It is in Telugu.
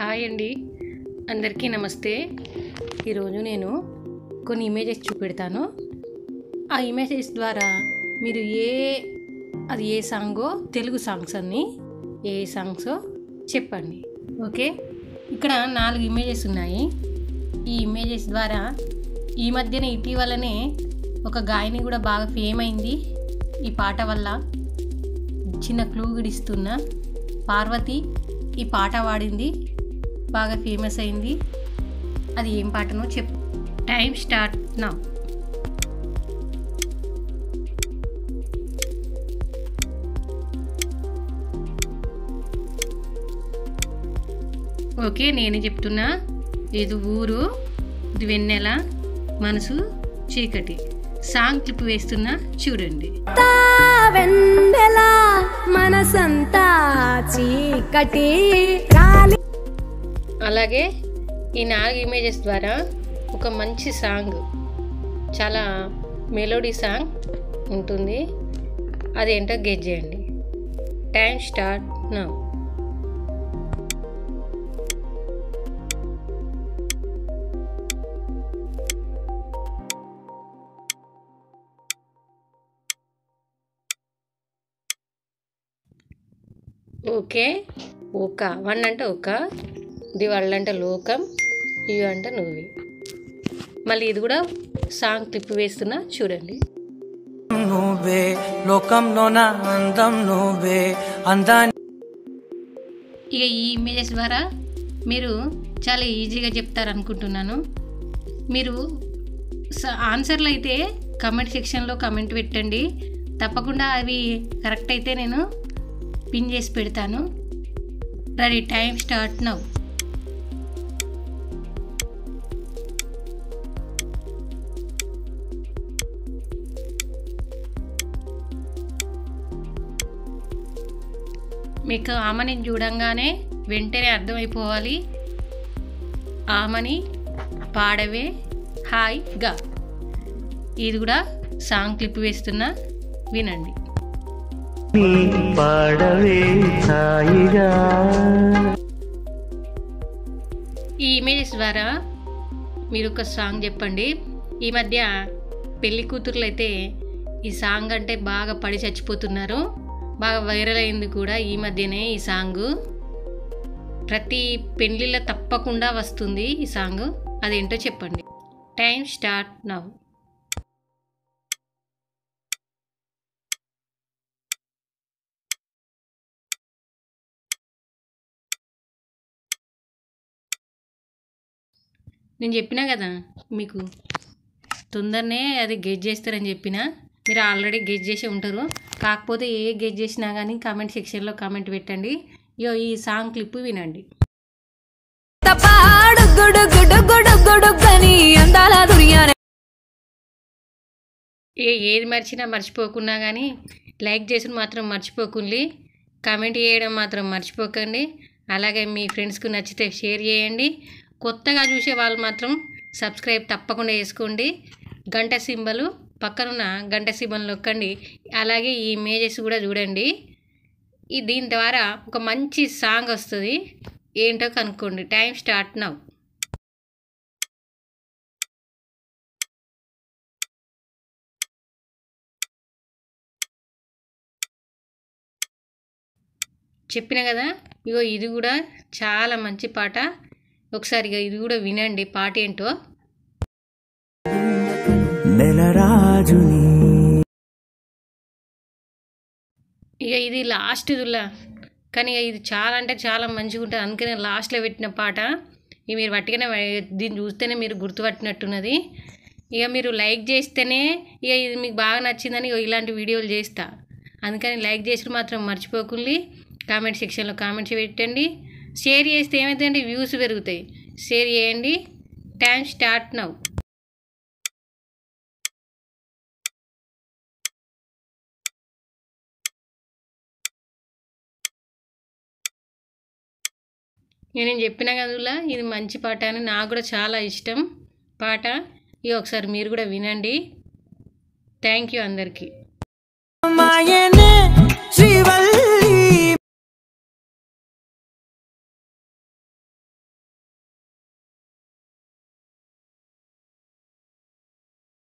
హాయ్ అండి, అందరికీ నమస్తే. ఈరోజు నేను కొన్ని ఇమేజెస్ చూపెడతాను. ఆ ఇమేజెస్ ద్వారా మీరు అది ఏ సాంగో, తెలుగు సాంగ్స్ అన్నీ ఏ సాంగ్సో చెప్పండి. ఓకే, ఇక్కడ 4 ఇమేజెస్ ఉన్నాయి. ఈ ఇమేజెస్ ద్వారా ఈ మధ్యన ఇటీవలనే ఒక గాయని కూడా బాగా ఫేమ్ అయింది. ఈ పాట వల్ల చిన్న క్లూ ఇస్తున్నా, పార్వతి ఈ పాట పాడింది, బాగా ఫేమస్ అయింది. అది ఏం పాటనో చెప్పు. Time start now. ఓకే, నేనే చెప్తున్నా. ఇది ఊరు, ఇది వెన్నెల, మనసు చీకటి. సాంగ్ క్లిప్ వేస్తున్నా, చూడండి. వెన్నెల మనసంతా చీకటి. అలాగే ఈ 4 ఇమేజెస్ ద్వారా ఒక మంచి సాంగ్, చాలా మెలోడీ సాంగ్ ఉంటుంది. అదేంటో గెస్ చేయండి. Time start now. ఓకే, ఒక 1 అంటే ఒక, ఇది వాళ్ళు అంటే లోకం, ఇవి అంటే నువ్వే. మళ్ళీ ఇది కూడా సాంగ్ క్లిప్ వేస్తున్నా, చూడండి. నువ్వే లోకంలో నా అందం, నువ్వే అందాన్ని. ఇక ఈ ఇమేజెస్ ద్వారా మీరు చాలా ఈజీగా చెప్తారనుకుంటున్నాను. మీరు ఆన్సర్లు అయితే కమెంట్ సెక్షన్లో కమెంట్ పెట్టండి. తప్పకుండా అవి కరెక్ట్ అయితే నేను పిన్ చేసి పెడతాను. Ready, time start now. మీకు ఆమెని చూడంగానే వెంటనే అర్థమైపోవాలి. ఆమెని పాడవే హాయిగా. ఇది కూడా సాంగ్ క్లిప్ వేస్తున్నా, వినండి. ఈ ఇమేజెస్ ద్వారా మీరు ఒక సాంగ్ చెప్పండి. ఈ మధ్య పెళ్లి కూతుర్లు అయితే ఈ సాంగ్ అంటే బాగా పడి చచ్చిపోతున్నారు. బాగా వైరల్ అయింది కూడా ఈ మధ్యనే ఈ సాంగ్. ప్రతి పెళ్లిలో తప్పకుండా వస్తుంది ఈ సాంగ్. అదేంటో చెప్పండి. Time start now. నేను చెప్పినా కదా మీకు తొందరనే అది గెస్ చేస్తారని చెప్పిన. మీరు ఆల్రెడీ గెస్ చేసి ఉంటారు. కాకపోతే ఏ గెస్ చేసినా కానీ కామెంట్ సెక్షన్లో కామెంట్ పెట్టండి. ఈ సాంగ్ క్లిప్ వినండి. ఏది మర్చినా మర్చిపోకున్నా కానీ లైక్ చేసి మాత్రం మర్చిపోకండి. కామెంట్ చేయడం మాత్రం మర్చిపోకండి. అలాగే మీ ఫ్రెండ్స్కు నచ్చితే షేర్ చేయండి. కొత్తగా చూసే వాళ్ళు మాత్రం సబ్స్క్రైబ్ తప్పకుండా చేసుకోండి. గంట సింబల్ పక్కనున్న గంట సింబల్ నొక్కండి. అలాగే ఈ ఇమేజెస్ కూడా చూడండి. దీని ద్వారా ఒక మంచి సాంగ్ వస్తుంది. ఏంటో కనుక్కోండి. Time start now. చెప్పిన కదా, ఇది కూడా చాలా మంచి పాట. ఒకసారి ఇది కూడా వినండి, పాట ఏంటో. ఇది లాస్ట్ దుల్లా, కానీ ఇది చాలా అంటే చాలా మంచిగా ఉంటుంది. అందుకనే లాస్ట్లో పెట్టిన పాట. మీరు పట్టుకనే దీన్ని చూస్తేనే మీరు గుర్తుపట్టినట్టున్నది. మీరు లైక్ చేస్తేనే ఇది మీకు బాగా నచ్చిందని ఇలాంటి వీడియోలు చేస్తా. అందుకని లైక్ చేసి మాత్రం మర్చిపోకండి. కామెంట్ సెక్షన్లో కామెంట్స్ పెట్టండి. షేర్ చేస్తే ఏమైందంటే వ్యూస్ పెరుగుతాయి. షేర్ చేయండి. Time start now. నేను చెప్పిన కదులా, ఇది మంచి పాట అని. నాకు కూడా చాలా ఇష్టం పాట. ఒకసారి మీరు కూడా వినండి. థ్యాంక్ యూ అందరికీ.